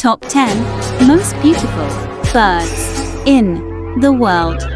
Top 10 Most Beautiful Birds in the World.